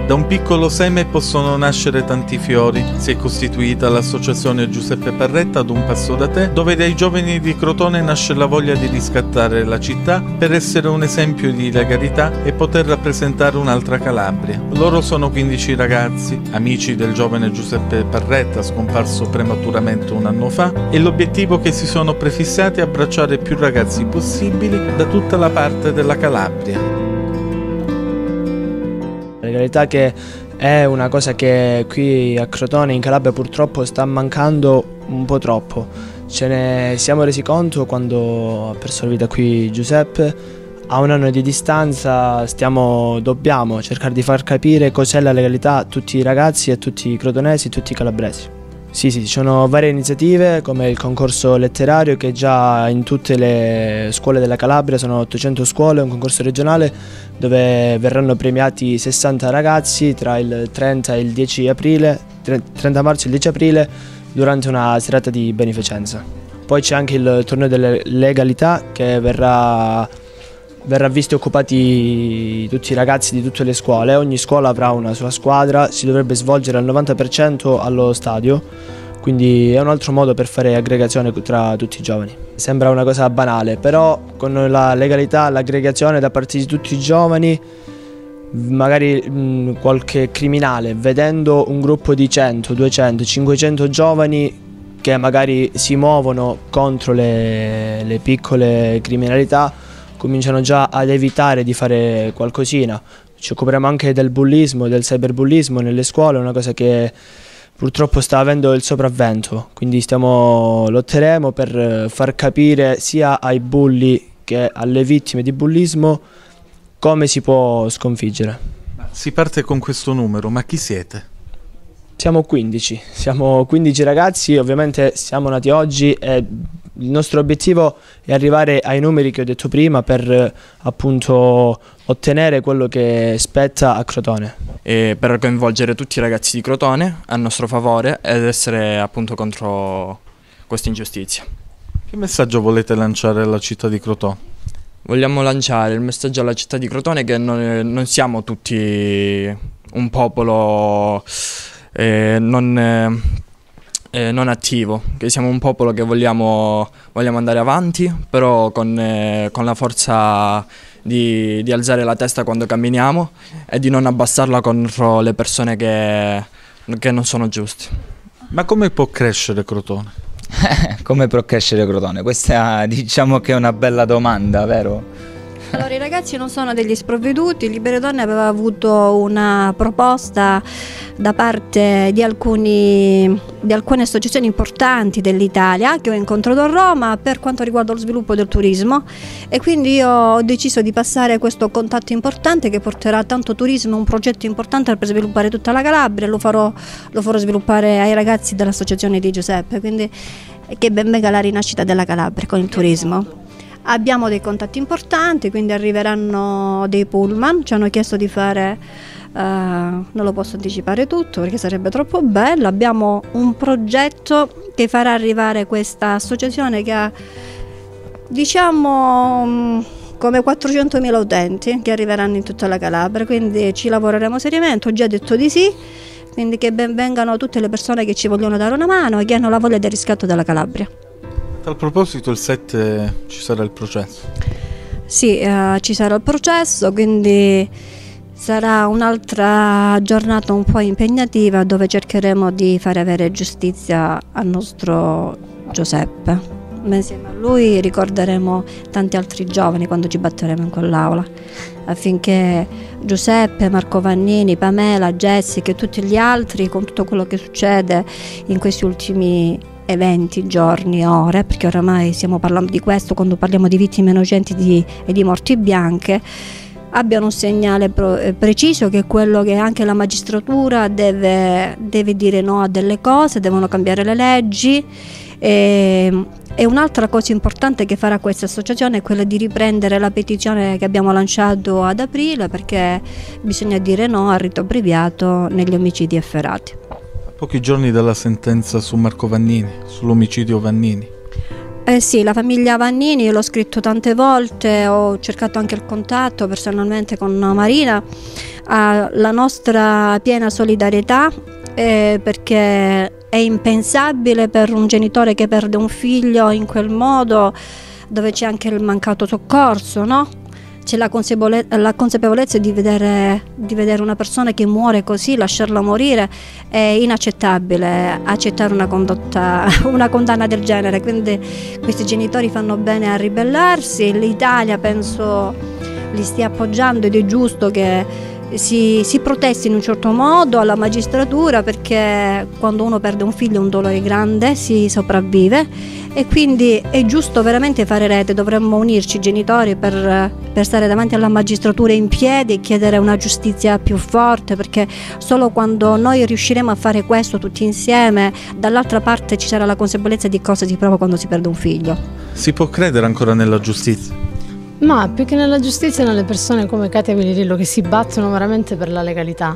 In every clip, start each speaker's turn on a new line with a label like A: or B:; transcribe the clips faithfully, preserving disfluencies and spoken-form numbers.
A: Da un piccolo seme possono nascere tanti fiori. Si è costituita l'associazione Giuseppe Parretta ad un passo da te, dove dai giovani di Crotone nasce la voglia di riscattare la città per essere un esempio di legalità e poter rappresentare un'altra Calabria. Loro sono quindici ragazzi, amici del giovane Giuseppe Parretta, scomparso prematuramente un anno fa, e l'obiettivo che si sono prefissati è abbracciare più ragazzi possibili da tutta la parte della Calabria.
B: La legalità che è una cosa che qui a Crotone, in Calabria, purtroppo sta mancando un po' troppo. Ce ne siamo resi conto quando ha perso la vita qui Giuseppe. A un anno di distanza stiamo, dobbiamo cercare di far capire cos'è la legalità a tutti i ragazzi, a tutti i crotonesi, a tutti i calabresi. Sì, sì, ci sono varie iniziative come il concorso letterario che già in tutte le scuole della Calabria, sono ottocento scuole, un concorso regionale dove verranno premiati sessanta ragazzi tra il trenta e il dieci aprile, trenta marzo e il dieci aprile durante una serata di beneficenza. Poi c'è anche il torneo delle legalità che verrà, verrà visto occupati tutti i ragazzi di tutte le scuole. Ogni scuola avrà una sua squadra, si dovrebbe svolgere al novanta per cento allo stadio, quindi è un altro modo per fare aggregazione tra tutti i giovani. Sembra una cosa banale, però con la legalità, l'aggregazione da parte di tutti i giovani, magari mh, qualche criminale, vedendo un gruppo di cento, duecento, cinquecento giovani che magari si muovono contro le, le piccole criminalità, cominciano già ad evitare di fare qualcosina. Ci occuperemo anche del bullismo, del cyberbullismo nelle scuole, una cosa che purtroppo sta avendo il sopravvento, quindi stiamo, lotteremo per far capire sia ai bulli che alle vittime di bullismo come si può sconfiggere.
A: Si parte con questo numero, ma chi siete?
B: Siamo quindici, siamo quindici ragazzi, ovviamente siamo nati oggi e il nostro obiettivo è arrivare ai numeri che ho detto prima per appunto ottenere quello che spetta a Crotone.
C: E per coinvolgere tutti i ragazzi di Crotone a nostro favore ed essere appunto contro questa ingiustizia.
A: Che messaggio volete lanciare alla città di Crotone?
C: Vogliamo lanciare il messaggio alla città di Crotone che non, non siamo tutti un popolo eh, non... Eh, Eh, non attivo, che siamo un popolo che vogliamo, vogliamo andare avanti, però con, eh, con la forza di, di alzare la testa quando camminiamo e di non abbassarla contro le persone che, che non sono giuste.
A: Ma come può crescere Crotone?
D: Come può crescere Crotone? Questa diciamo che è una bella domanda, vero?
E: Allora, i ragazzi non sono degli sprovveduti. Libere Donne aveva avuto una proposta da parte di, alcuni, di alcune associazioni importanti dell'Italia che ho incontrato a Roma per quanto riguarda lo sviluppo del turismo, e quindi io ho deciso di passare questo contatto importante che porterà tanto turismo, un progetto importante per sviluppare tutta la Calabria. Lo farò, lo farò sviluppare ai ragazzi dell'associazione di Giuseppe, quindi che ben venga la rinascita della Calabria con il turismo. Abbiamo dei contatti importanti, quindi arriveranno dei pullman, ci hanno chiesto di fare, uh, non lo posso anticipare tutto perché sarebbe troppo bello, abbiamo un progetto che farà arrivare questa associazione che ha, diciamo, come quattrocentomila utenti che arriveranno in tutta la Calabria, quindi ci lavoreremo seriamente, ho già detto di sì, quindi che ben vengano tutte le persone che ci vogliono dare una mano e che hanno la voglia del riscatto della Calabria.
A: A tal proposito, il sette ci sarà il processo?
E: Sì, eh, ci sarà il processo, quindi sarà un'altra giornata un po' impegnativa dove cercheremo di fare avere giustizia al nostro Giuseppe. Ma insieme a lui ricorderemo tanti altri giovani quando ci batteremo in quell'aula, affinché Giuseppe, Marco Vannini, Pamela, Jessica e tutti gli altri, con tutto quello che succede in questi ultimi eventi, giorni, ore, perché oramai stiamo parlando di questo quando parliamo di vittime innocenti di, e di morti bianche, abbiano un segnale pro, eh, preciso, che è quello che anche la magistratura deve, deve dire no a delle cose, devono cambiare le leggi. E, e un'altra cosa importante che farà questa associazione è quella di riprendere la petizione che abbiamo lanciato ad aprile, perché bisogna dire no al rito abbreviato negli omicidi efferati.
A: Pochi giorni dalla sentenza su Marco Vannini, sull'omicidio Vannini.
E: Eh sì, la famiglia Vannini, io l'ho scritto tante volte, ho cercato anche il contatto personalmente con Marina, ha la nostra piena solidarietà eh, perché è impensabile per un genitore che perde un figlio in quel modo, dove c'è anche il mancato soccorso, no? C'è la, consapevole la consapevolezza di vedere, di vedere una persona che muore così, lasciarla morire, è inaccettabile accettare una condotta, una condanna del genere, quindi questi genitori fanno bene a ribellarsi, l'Italia penso li stia appoggiando ed è giusto che si, si protesti in un certo modo alla magistratura, perché quando uno perde un figlio è un dolore grande, si sopravvive e quindi è giusto veramente fare rete, dovremmo unirci genitori per, per stare davanti alla magistratura in piedi e chiedere una giustizia più forte, perché solo quando noi riusciremo a fare questo tutti insieme, dall'altra parte ci sarà la consapevolezza di cosa si prova quando si perde un figlio.
A: Si può credere ancora nella giustizia?
F: Ma più che nella giustizia, nelle persone come Katia Vilirillo che si battono veramente per la legalità.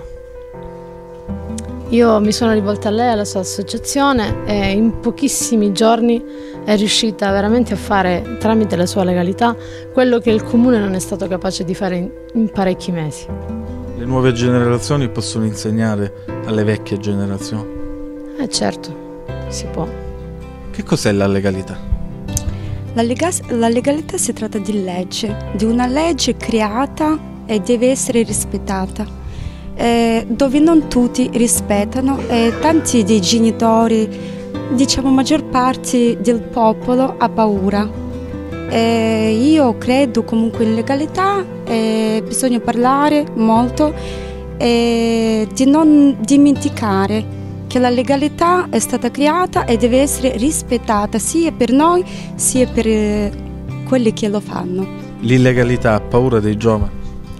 F: Io mi sono rivolta a lei, alla sua associazione, e in pochissimi giorni è riuscita veramente a fare, tramite la sua legalità, quello che il comune non è stato capace di fare in, in parecchi mesi.
A: Le nuove generazioni possono insegnare alle vecchie generazioni?
F: Eh certo, si può.
A: Che cos'è la legalità?
G: La, lega la legalità si tratta di legge, di una legge creata e deve essere rispettata. Eh, dove non tutti rispettano e tanti dei genitori, diciamo maggior parte del popolo, ha paura. Eh, io credo comunque in legalità, eh, bisogna parlare molto e di non dimenticare che la legalità è stata creata e deve essere rispettata sia per noi sia per eh, quelli che lo fanno.
A: L'illegalità ha paura dei giovani?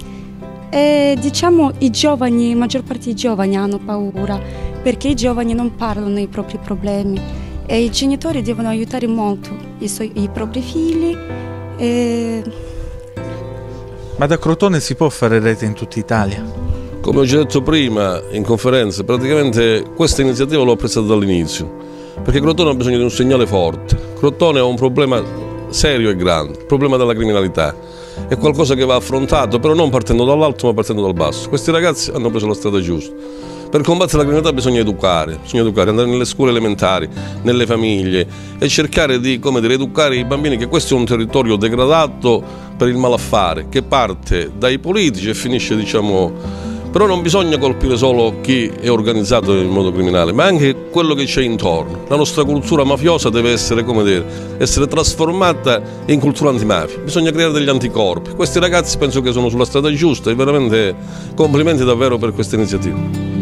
G: E, diciamo i giovani, la maggior parte dei giovani hanno paura perché i giovani non parlano dei propri problemi e i genitori devono aiutare molto i, suoi, i propri figli. E...
A: Ma da Crotone si può fare rete in tutta Italia?
H: Come ho già detto prima in conferenza, praticamente questa iniziativa l'ho apprezzata dall'inizio, perché Crotone ha bisogno di un segnale forte. Crotone ha un problema serio e grande, il problema della criminalità. È qualcosa che va affrontato, però non partendo dall'alto ma partendo dal basso. Questi ragazzi hanno preso la strada giusta. Per combattere la criminalità bisogna educare, bisogna educare, andare nelle scuole elementari, nelle famiglie e cercare di, come dire, educare i bambini che questo è un territorio degradato per il malaffare, che parte dai politici e finisce, diciamo... Però non bisogna colpire solo chi è organizzato in modo criminale, ma anche quello che c'è intorno. La nostra cultura mafiosa deve essere, come dire, essere trasformata in cultura antimafia. Bisogna creare degli anticorpi. Questi ragazzi penso che sono sulla strada giusta e veramente complimenti davvero per questa iniziativa.